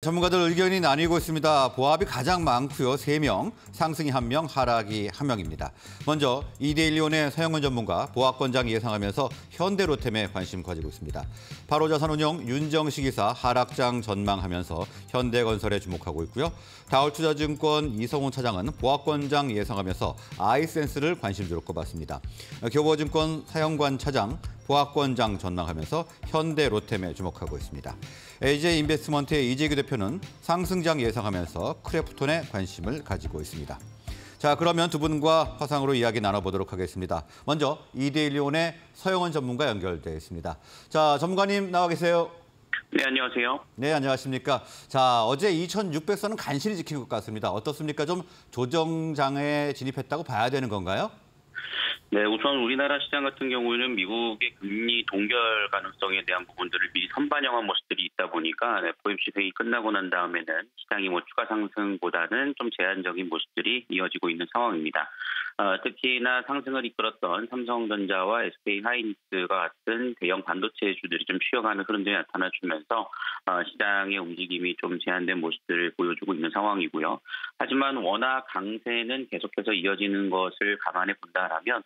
전문가들 의견이 나뉘고 있습니다. 보합이 가장 많고요. 3명, 상승이 1명, 하락이 1명입니다. 먼저 이데일리온의 서영은 전문가, 보합권장 예상하면서 현대로템에 관심 가지고 있습니다. 바로자산운용 윤정식 이사 하락장 전망하면서 현대건설에 주목하고 있고요. 다올투자증권 이성훈 차장은 보합권장 예상하면서 아이센스를 관심주로 꼽았습니다. 교보증권 사영관 차장, 보합권장 전망하면서 현대로템에 주목하고 있습니다. AJ인베스트먼트의 이재규 대표는 상승장 예상하면서 크래프톤에 관심을 가지고 있습니다. 자, 그러면 두 분과 화상으로 이야기 나눠보도록 하겠습니다. 먼저 이데일리온의 서영은 전문가 연결되어 있습니다. 자, 전문가님 나와 계세요. 네, 안녕하세요. 네, 안녕하십니까. 자, 어제 2600선은 간신히 지킨 것 같습니다. 어떻습니까? 좀 조정장에 진입했다고 봐야 되는 건가요? 네, 우선 우리나라 시장 같은 경우에는 미국의 금리 동결 가능성에 대한 부분들을 미리 선반영한 모습들이 있다 보니까 FOMC 회의 끝나고 난 다음에는 시장이 추가 상승보다는 좀 제한적인 모습들이 이어지고 있는 상황입니다. 특히나 상승을 이끌었던 삼성전자와 SK하이닉스가 같은 대형 반도체주들이 좀 쉬어가는 흐름들이 나타나주면서 시장의 움직임이 좀 제한된 모습들을 보여주고 있는 상황이고요. 하지만 워낙 강세는 계속해서 이어지는 것을 감안해 본다라면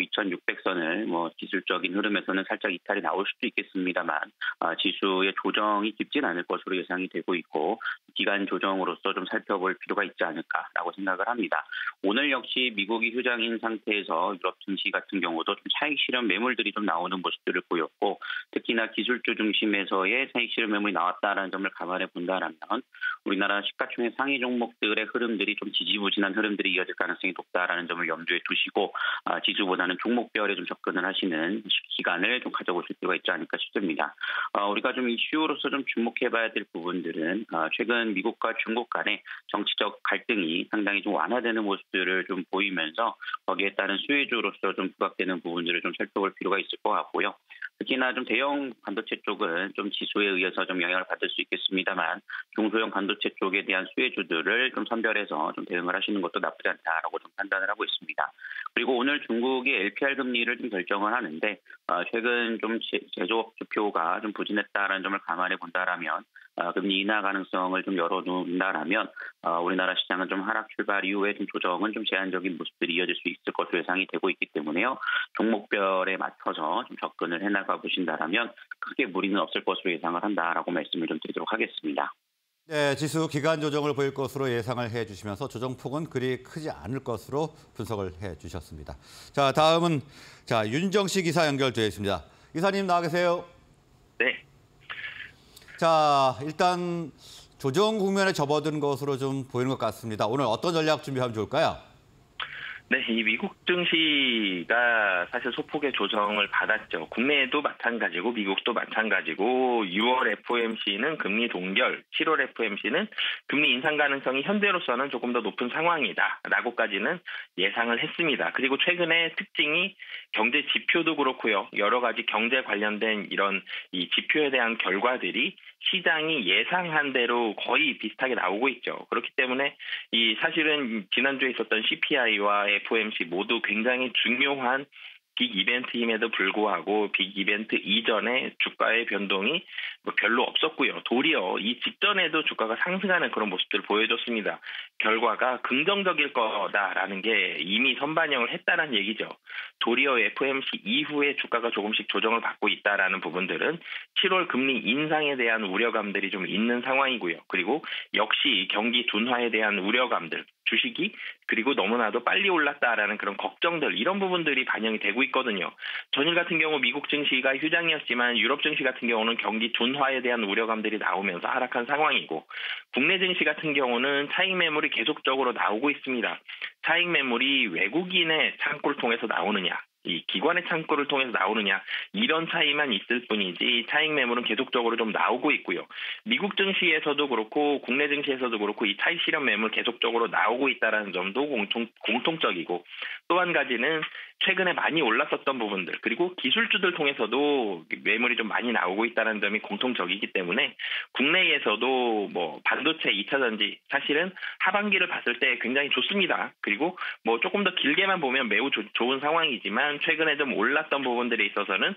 2600선을 기술적인 흐름에서는 살짝 이탈이 나올 수도 있겠습니다만 지수의 조정이 깊진 않을 것으로 예상이 되고 있고 기간 조정으로서 좀 살펴볼 필요가 있지 않을까라고 생각을 합니다. 오늘 역시 미국이 휴장인 상태에서 유럽 증시 같은 경우도 좀 차익 실현 매물들이 좀 나오는 모습들을 보였고 특히나 기술주 중심에서의 차익 실현 매물이 나왔다는 점을 감안해 본다라면 우리나라 시가총액 상위 종목들의 흐름들이 좀 지지부진한 흐름들이 이어질 가능성이 높다라는 점을 염두에 두시고 지수보다는 종목별에 좀 접근을 하시는 기간을 좀 가져보실 필요가 있지 않을까 싶습니다. 우리가 좀 이슈로서 좀 주목해봐야 될 부분들은 최근 미국과 중국 간의 정치적 갈등이 상당히 좀 완화되는 모습들을 좀 보이면서 거기에 따른 수혜주로서 좀 부각되는 부분들을 좀 살펴볼 필요가 있을 것 같고요. 특히나 좀 대형 반도체 쪽은 좀 지수에 의해서 좀 영향을 받을 수 있겠습니다만 중소형 반도체 쪽에 대한 수혜주들을 좀 선별해서 좀 대응을 하시는 것도 나쁘지 않다라고 좀 판단을 하고 있습니다. 그리고 오늘 중국이 LPR 금리를 좀 결정을 하는데 최근 좀 제조업 지표가 좀 부진했다라는 점을 감안해 본다라면 금리 인하 가능성을 좀 열어둔다라면 우리나라 시장은 좀 하락 출발 이후에 좀 조정은 좀 제한적인 모습들이 이어질 수 있을 것으로 예상이 되고 있기 때문에요. 종목별에 맞춰서 좀 접근을 해나가 보신다라면 크게 무리는 없을 것으로 예상을 한다라고 말씀을 좀 드리도록 하겠습니다. 네, 지수 기간 조정을 보일 것으로 예상을 해주시면서 조정폭은 그리 크지 않을 것으로 분석을 해주셨습니다. 자, 다음은 윤정식 이사 연결되어 있습니다. 이사님 나와 계세요. 네. 자, 일단 조정 국면에 접어든 것으로 좀 보이는 것 같습니다. 오늘 어떤 전략 준비하면 좋을까요? 네, 이 미국 증시가 사실 소폭의 조정을 받았죠. 국내에도 마찬가지고 미국도 마찬가지고 6월 FOMC는 금리 동결, 7월 FOMC는 금리 인상 가능성이 현재로서는 조금 더 높은 상황이다라고까지는 예상을 했습니다. 그리고 최근에 특징이 경제 지표도 그렇고요. 여러 가지 경제 관련된 이런 이 지표에 대한 결과들이 시장이 예상한 대로 거의 비슷하게 나오고 있죠. 그렇기 때문에 이 사실은 지난주에 있었던 CPI와 FOMC 모두 굉장히 중요한 빅 이벤트임에도 불구하고 빅 이벤트 이전에 주가의 변동이 별로 없었고요. 도리어 이 직전에도 주가가 상승하는 그런 모습들을 보여줬습니다. 결과가 긍정적일 거다라는 게 이미 선반영을 했다는 얘기죠. 도리어 FOMC 이후에 주가가 조금씩 조정을 받고 있다라는 부분들은 7월 금리 인상에 대한 우려감들이 좀 있는 상황이고요. 그리고 역시 경기 둔화에 대한 우려감들, 주식이 그리고 너무나도 빨리 올랐다라는 그런 걱정들 이런 부분들이 반영이 되고 있거든요. 전일 같은 경우 미국 증시가 휴장이었지만 유럽 증시 같은 경우는 경기 둔화에 대한 우려감들이 나오면서 하락한 상황이고 국내 증시 같은 경우는 차익 매물이 계속적으로 나오고 있습니다. 차익 매물이 외국인의 창구를 통해서 나오느냐 이 기관의 창구를 통해서 나오느냐 이런 차이만 있을 뿐이지 차익 매물은 계속적으로 좀 나오고 있고요. 미국 증시에서도 그렇고 국내 증시에서도 그렇고 이 차익 실현 매물 계속적으로 나오고 있다는 점도 공통적이고 또 한 가지는 최근에 많이 올랐었던 부분들 그리고 기술주들 통해서도 매물이 좀 많이 나오고 있다는 점이 공통적이기 때문에 국내에서도 반도체 2차 전지 사실은 하반기를 봤을 때 굉장히 좋습니다. 그리고 조금 더 길게만 보면 매우 좋은 상황이지만 최근에 좀 올랐던 부분들에 있어서는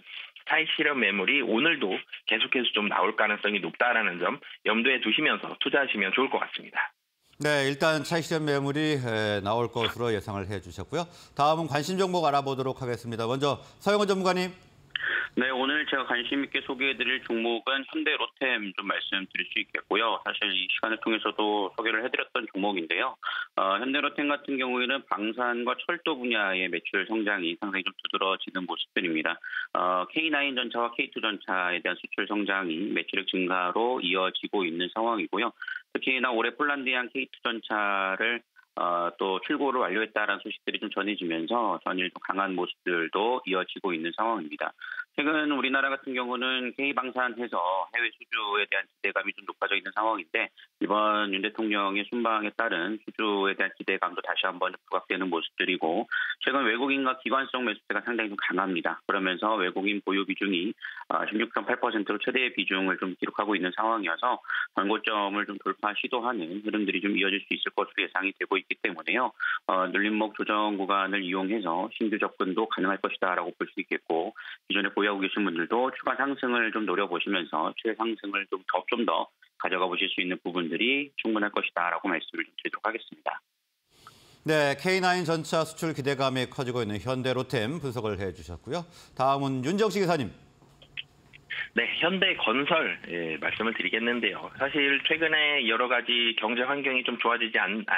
차익 실현 매물이 오늘도 계속해서 좀 나올 가능성이 높다라는 점 염두에 두시면서 투자하시면 좋을 것 같습니다. 네, 일단 차익 실현 매물이 나올 것으로 예상을 해주셨고요. 다음은 관심 종목 알아보도록 하겠습니다. 먼저 서영원 전문가님. 네, 오늘 제가 관심 있게 소개해드릴 종목은 현대로템 좀 말씀드릴 수 있겠고요. 사실 이 시간을 통해서도 소개를 해드렸던 종목인데요. 현대로템 같은 경우에는 방산과 철도 분야의 매출 성장이 상당히 좀 두드러지는 모습들입니다. K9 전차와 K2 전차에 대한 수출 성장이 매출액 증가로 이어지고 있는 상황이고요. 특히나 올해 폴란드행 K2 전차를 또 출고를 완료했다라는 소식들이 좀 전해지면서 전일 좀 강한 모습들도 이어지고 있는 상황입니다. 최근 우리나라 같은 경우는 K방산해서 해외 수주에 대한 기대감이 좀 높아져 있는 상황인데 이번 윤 대통령의 순방에 따른 수주에 대한 기대감도 다시 한번 부각되는 모습들이고 최근 외국인과 기관성 매수세가 상당히 좀 강합니다. 그러면서 외국인 보유 비중이 16.8%로 최대의 비중을 좀 기록하고 있는 상황이어서 권고점을 좀 돌파 시도하는 흐름들이 좀 이어질 수 있을 것으로 예상이 되고 있기 때문에요. 눌림목 조정 구간을 이용해서 신규 접근도 가능할 것이다라고 볼 수 있겠고 기존에 보유하고 계신 분들도 추가 상승을 좀 노려보시면서 최대 상승을 좀 더 가져가 보실 수 있는 부분들이 충분할 것이다라고 말씀을 좀 드리도록 하겠습니다. 네, K9 전차 수출 기대감이 커지고 있는 현대로템 분석을 해주셨고요. 다음은 윤정식 기사님. 네, 현대건설 말씀을 드리겠는데요. 사실 최근에 여러 가지 경제 환경이 좀 좋지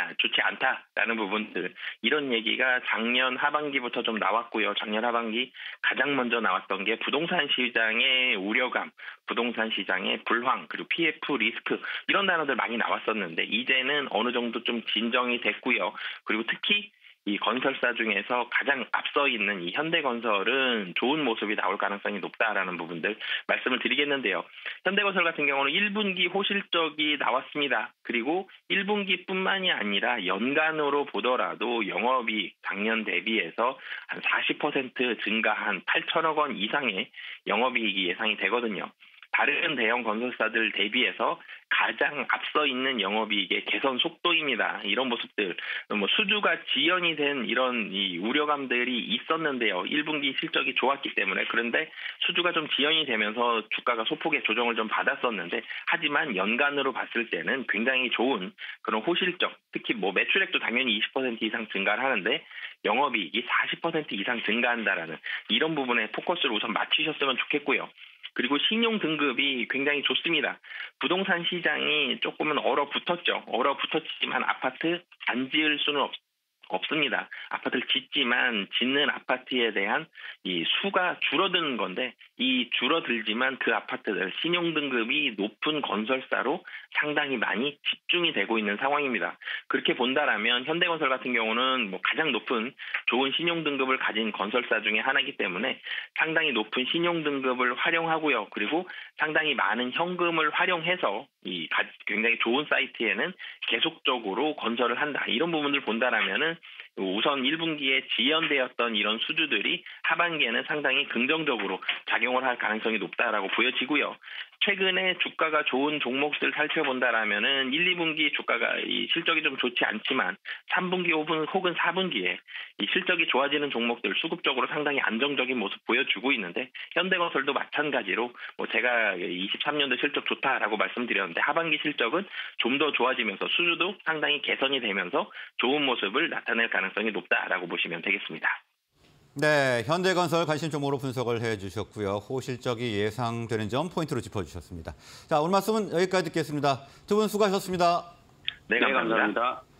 않다라는 부분들 이런 얘기가 작년 하반기부터 좀 나왔고요. 작년 하반기 가장 먼저 나왔던 게 부동산 시장의 우려감, 부동산 시장의 불황, 그리고 PF 리스크 이런 단어들 많이 나왔었는데 이제는 어느 정도 좀 진정이 됐고요. 그리고 특히 이 건설사 중에서 가장 앞서 있는 이 현대건설은 좋은 모습이 나올 가능성이 높다라는 부분들 말씀을 드리겠는데요. 현대건설 같은 경우는 1분기 호실적이 나왔습니다. 그리고 1분기뿐만이 아니라 연간으로 보더라도 영업이익 작년 대비해서 한 40% 증가한 8천억 원 이상의 영업이익이 예상이 되거든요. 다른 대형 건설사들 대비해서 가장 앞서 있는 영업이익의 개선 속도입니다. 이런 모습들, 수주가 지연이 된 이런 이 우려감들이 있었는데요. 1분기 실적이 좋았기 때문에 그런데 수주가 좀 지연이 되면서 주가가 소폭의 조정을 좀 받았었는데 하지만 연간으로 봤을 때는 굉장히 좋은 그런 호실적, 특히 매출액도 당연히 20% 이상 증가를 하는데 영업이익이 40% 이상 증가한다라는 이런 부분에 포커스를 우선 맞추셨으면 좋겠고요. 그리고 신용 등급이 굉장히 좋습니다. 부동산 시장이 조금은 얼어붙었죠. 얼어붙었지만 아파트 안 지을 수는 없습니다. 아파트를 짓지만 짓는 아파트에 대한 이 수가 줄어드는 건데 이 줄어들지만 그 아파트들 신용등급이 높은 건설사로 상당히 많이 집중이 되고 있는 상황입니다. 그렇게 본다라면 현대건설 같은 경우는 가장 높은 좋은 신용등급을 가진 건설사 중에 하나이기 때문에 상당히 높은 신용등급을 활용하고요. 그리고 상당히 많은 현금을 활용해서 이 굉장히 좋은 사이트에는 계속적으로 건설을 한다. 이런 부분을 본다라면은 우선 1분기에 지연되었던 이런 수주들이 하반기에는 상당히 긍정적으로 작용을 할 가능성이 높다라고 보여지고요. 최근에 주가가 좋은 종목들 살펴본다라면은 1, 2분기 주가가 이 실적이 좀 좋지 않지만 3분기 혹은 4분기에 이 실적이 좋아지는 종목들 수급적으로 상당히 안정적인 모습 보여주고 있는데 현대건설도 마찬가지로 제가 23년도 실적 좋다라고 말씀드렸는데 하반기 실적은 좀 더 좋아지면서 수주도 상당히 개선이 되면서 좋은 모습을 나타낼 가능성이 높다라고 보시면 되겠습니다. 네, 현대건설 관심 종목으로 분석을 해주셨고요. 호실적이 예상되는 점 포인트로 짚어주셨습니다. 자, 오늘 말씀은 여기까지 듣겠습니다. 두 분 수고하셨습니다. 네, 감사합니다.